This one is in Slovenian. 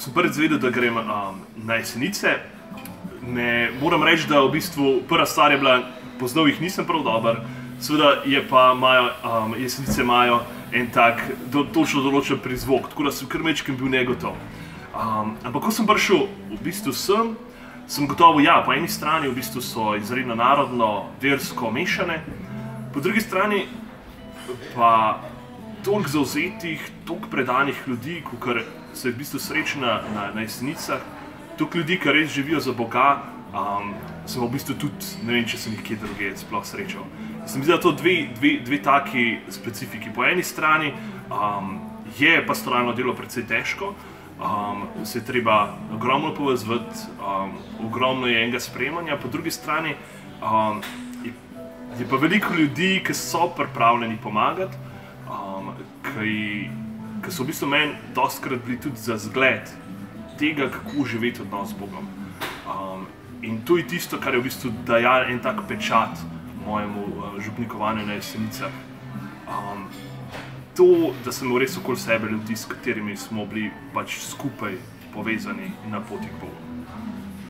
ko sem prvič zvedel, da grem na Jesenice, moram reči, da v bistvu prva stvar je bila, poznal jih nisem prav dober, seveda je pa Jesenice imajo en tak točno določen prizvok, tako da sem kar majčkeno bil negotov. Ampak ko sem prišel v bistvu sem gotovo, ja, po eni strani v bistvu so izredno narodno, versko mešane, po drugi strani pa toliko zavzetih, toliko predanih ljudi, kakor se v bistvu sreča na Jesenicah, toliko ljudi, ki res živijo za Boga, sem v bistvu tudi, ne vem, če sem jih kje druge sploh srečal. Se mi zdi, da to dve taki specifiki. Po eni strani je pastoralno delo precej težko, se je treba ogromno povezati, ogromno je enega sprejemanja, po drugi strani je pa veliko ljudi, ki so pripravljeni pomagati, ki so v bistvu meni dostikrat bili tudi za zgled tega, kako živeti odnos z Bogom. In to je tisto, kar je v bistvu dajalo en tak pečat mojemu župnikovanju na Jesenicah. To, da sem res okoli sebe ljudi, s katerimi smo bili pač skupaj povezani na poti k Bogu.